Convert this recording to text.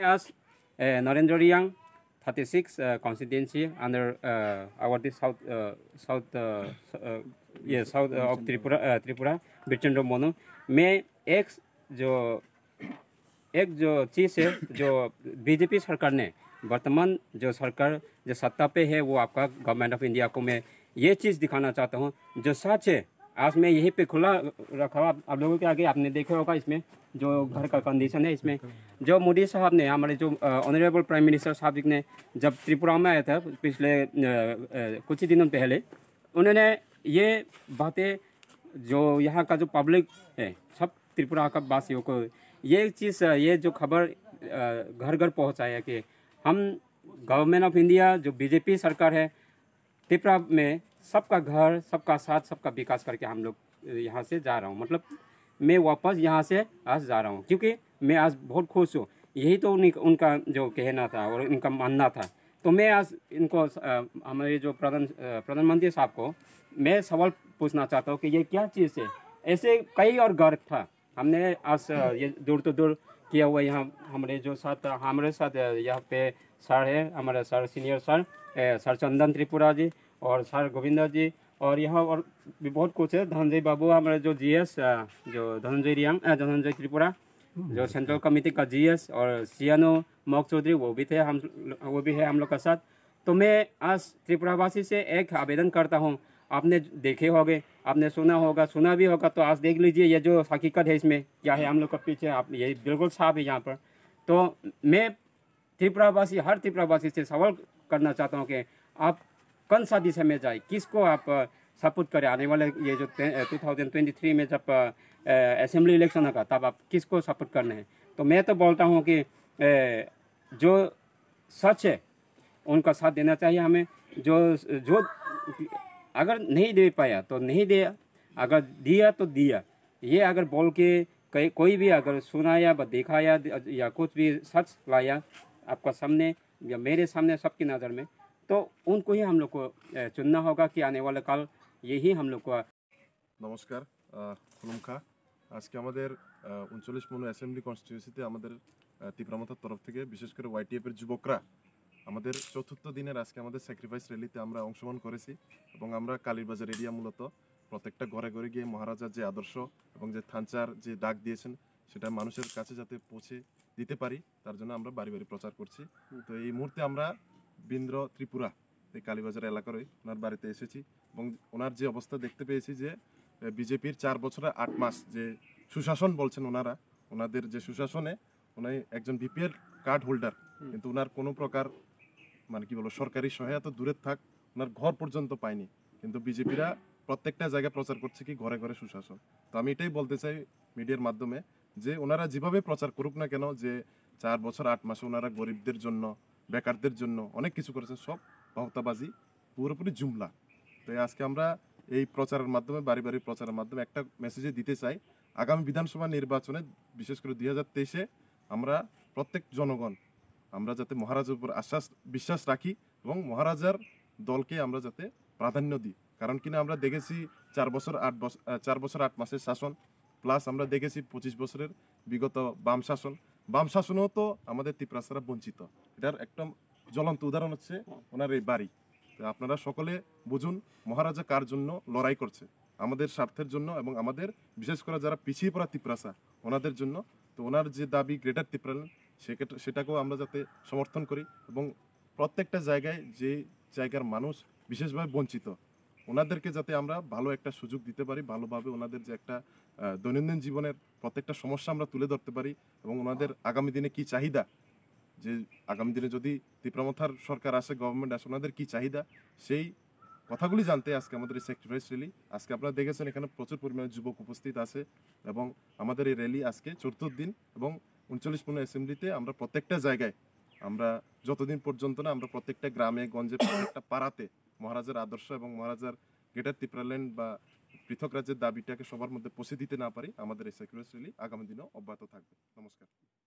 as Narendra Yang, 36 constituency under our this south of Tripura, Birchandra Monu. मैं एक जो चीज़ है जो बीजेपी सरकार ने वर्तमान जो सरकार जो सत्ता पे है वो आपका गवर्नमेंट ऑफ इंडिया को मैं ये चीज़ दिखाना चाहता हूँ जो सच है। आज मैं यहीं पे खुला रखा हुआ आप लोगों के आगे, आपने देखा होगा इसमें जो घर का कंडीशन है। इसमें जो मोदी साहब ने, हमारे जो ऑनरेबल प्राइम मिनिस्टर साहब ने जब त्रिपुरा में आया था पिछले कुछ ही दिनों पहले, उन्होंने ये बातें जो यहाँ का जो पब्लिक है सब त्रिपुरा का वासियों को ये चीज़, ये जो खबर घर घर पहुँचाया कि हम गवर्नमेंट ऑफ इंडिया जो बीजेपी सरकार है त्रिपुरा में सबका घर, सबका साथ, सबका विकास करके हम लोग यहाँ से जा रहा हूँ। मतलब मैं वापस यहाँ से आज जा रहा हूँ क्योंकि मैं आज बहुत खुश हूँ। यही तो उनका जो कहना था और इनका मानना था। तो मैं आज इनको हमारे जो प्रधानमंत्री साहब को मैं सवाल पूछना चाहता हूँ कि ये क्या चीज़ है। ऐसे कई और घर था, हमने आज ये दूर तो दूर किया हुआ। यहाँ हमारे साथ यहाँ पे सर है, हमारे sir senior sir Chandan Tripura ji और सर गोविंदा जी, और यहाँ और भी बहुत कुछ है। धनंजय बाबू हमारे जो जीएस जो धनंजय त्रिपुरा जो सेंट्रल कमेटी का जीएस, और सियानो मोक चौधरी वो भी है हम लोग का साथ। तो मैं आज त्रिपुरावासी से एक आवेदन करता हूँ, आपने देखे होंगे, आपने सुना भी होगा, तो आज देख लीजिए ये जो हकीकत है इसमें क्या है हम लोग का पीछे, आप ये बिल्कुल साफ है यहाँ पर। तो मैं हर त्रिपुरावासी से सवाल करना चाहता हूँ कि आप कौन सा दिशा में जाए, किसको आप सपोर्ट करें। आने वाले ये जो 2023 में जब असेंबली इलेक्शन होगा तब आप किसको सपोर्ट करना है। तो मैं तो बोलता हूँ कि जो सच है उनका साथ देना चाहिए हमें। जो अगर नहीं दे पाया तो नहीं दिया, अगर दिया तो दिया। ये अगर बोल के कोई भी अगर सुनाया व दिखाया या कुछ भी सच लाया आपका सामने या मेरे सामने सबकी नज़र में, तो उनको ही हम लोग को चुनना होगा कि आने वाला काल यही हम लोग को। नमस्कार, खुलुमखा। आज के हमारे 39 मन असेंबली कन्स्टिट्यूएंसीते हमारे त्रिपुरामाथार तरफ থেকে বিশেষ করে YTF এর যুবকরা আমাদের চতুর্থ দিনের আজকে আমাদের স্যাক্রিফাইস র্যালিতে আমরা অংশগ্রহণ করেছি এবং আমরা কালীরবাজার এরিয়া মূলত প্রত্যেকটা ঘরে ঘরে গিয়ে মহারাজার যে আদর্শ এবং যে থানচার যে ডাক দিয়েছেন সেটা মানুষের কাছে যাতে পৌঁছে দিতে পারি তার জন্য আমরা বাড়ি বাড়ি প্রচার করছি। তো এই মুহূর্তে আমরা বিন্দ্র ত্রিপুরা এই কালীবাজার এলাকার ওনার বাড়িতে এসেছি এবং ওনার যে অবস্থা দেখতে পেয়েছি যে বিজেপির 4 বছরে 8 মাস যে সুশাসন বলছেন ওনারা, ওনাদের যে সুশাসনে উনি একজন বিপিএল কার্ড হোল্ডার, কিন্তু ওনার কোনো প্রকার মানে কি বলবো সরকারি সহায়তা দূরে থাক ওনার ঘর পর্যন্ত পায়নি, কিন্তু বিজেপিরা প্রত্যেকটা জায়গায় প্রচার করছে কি ঘরে ঘরে সুশাসন। তো আমি এটাই বলতে চাই মিডিয়ার মাধ্যমে যে ওনারা যেভাবে প্রচার করুক না কেন যে 4 বছর 8 মাসে ওনারা গরিবদের জন্য, বেকারদের জন্য অনেক কিছু করেছেন, সব ভাওতাবাজি, পুরোপুরি জুমলা। তাই আজকে আমরা এই প্রচারের মাধ্যমে বাড়ি বাড়ি প্রচারের মাধ্যমে একটা মেসেজে দিতে চাই, আগামী বিধানসভা নির্বাচনে বিশেষ করে 2023-এ আমরা প্রত্যেক জনগণ আমরা যাতে মহারাজার উপর বিশ্বাস রাখি এবং মহারাজার দলকে আমরা যাতে প্রাধান্য দিই। কারণ কিনা আমরা দেখেছি 4 বছর 8 মাসের শাসন, প্লাস আমরা দেখেছি 25 বছরের বিগত বাম শাসনেও তো আমাদের ত্রিপুরারা বঞ্চিত। এটার একটা জ্বলন্ত উদাহরণ হচ্ছে ওনার এই বাড়ি। তো আপনারা সকলে বুঝুন মহারাজা কার জন্য লড়াই করছে, আমাদের স্বার্থের জন্য এবং আমাদের বিশেষ করে যারা পিছিয়ে পড়া ত্রিপুরাসা ওনাদের জন্য। তো ওনার যে দাবি গ্রেটার ত্রিপুরাল্যান্ড সেটাকেও আমরা যাতে সমর্থন করি এবং প্রত্যেকটা জায়গায় যে জায়গার মানুষ বিশেষভাবে বঞ্চিত ওনাদেরকে যাতে আমরা ভালো একটা সুযোগ দিতে পারি, ভালোভাবে ওনাদের যে একটা দৈনন্দিন জীবনের প্রত্যেকটা সমস্যা আমরা তুলে ধরতে পারি এবং ওনাদের আগামী দিনে কি চাহিদা, যে আগামী দিনে যদি ত্রিপুরামাথার সরকার আসে, গভর্নমেন্ট আসে, ওনাদের কি চাহিদা সেই কথাগুলি জানতে আজকে আমাদের এই স্যাক্রিফাইস র্যালি। আজকে আপনারা দেখেছেন এখানে প্রচুর পরিমাণে যুবক উপস্থিত আছে এবং আমাদের এই র্যালি আজকে 4র্থ দিন এবং 39 পূর্ণ অ্যাসেম্বলিতে আমরা প্রত্যেকটা জায়গায় আমরা যতদিন পর্যন্ত না আমরা প্রত্যেকটা গ্রামে গঞ্জে প্রত্যেকটা পাড়াতে মহারাজার আদর্শ এবং মহারাজার গ্রেটার ত্রিপুরাল্যান্ড বা পৃথক রাজ্যের দাবিটাকে সবার মধ্যে পৌঁছে দিতে না পারি, আমাদের এই স্যাক্রিফাইস র্যালি আগামী দিনেও অব্যাহত থাকবে। নমস্কার।